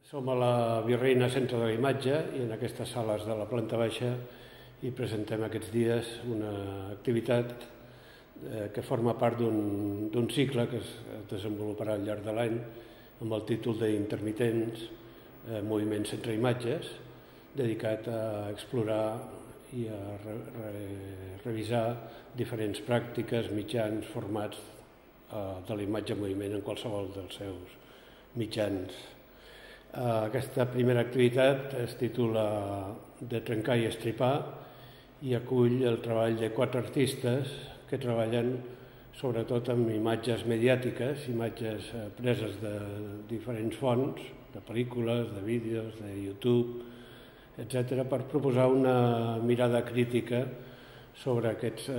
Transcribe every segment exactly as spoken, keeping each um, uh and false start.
Som a la Virreina Centre de la Imatge i en aquestes sales de la planta baixa hi presentem aquests dies una activitat que forma part d'un cicle que es desenvoluparà al llarg de l'any amb el títol d'Intermitents, moviments entre imatges, dedicat a explorar i a re re revisar diferents pràctiques, mitjans, formats de la imatge en moviment en qualsevol dels seus mitjans. Aquesta primera activitat es titula De trencar i estripar i acull el treball de quatre artistes que treballen sobretot amb imatges mediàtiques, imatges preses de diferents fonts, de pel·lícules, de vídeos, de YouTube, etcètera, per proposar una mirada crítica sobre aquests,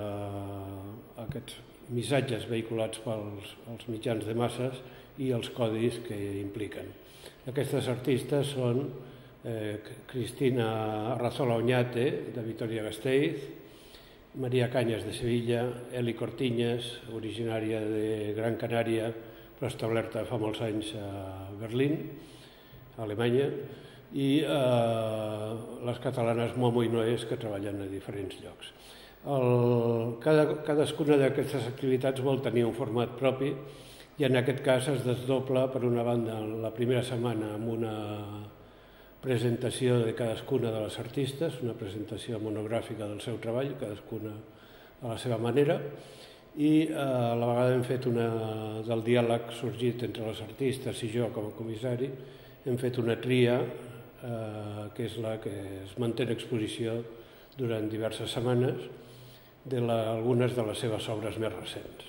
eh, aquests missatges vehiculats pels els mitjans de masses i els codis que impliquen. Aquestes artistes són eh, Cristina Arrazola Oñate, de Vitoria-Gasteiz, María Cañas, de Sevilla, Eli Cortiñas, originària de Gran Canària, però establerta fa molts anys a Berlín, a Alemanya, i eh, les catalanes Momo i Noés, que treballen a diferents llocs. El, cada, cadascuna d'aquestes activitats vol tenir un format propi i en aquest cas es desdobla, per una banda, la primera setmana amb una presentació de cadascuna de les artistes, una presentació monogràfica del seu treball, cadascuna a la seva manera, i eh, a la vegada hem fet una, del diàleg sorgit entre les artistes i jo com a comissari, hem fet una tria eh, que és la que es manté en exposició durant diverses setmanes de la, algunes de les seves obres més recents.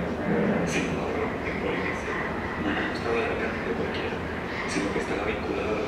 Sino que estaba vinculado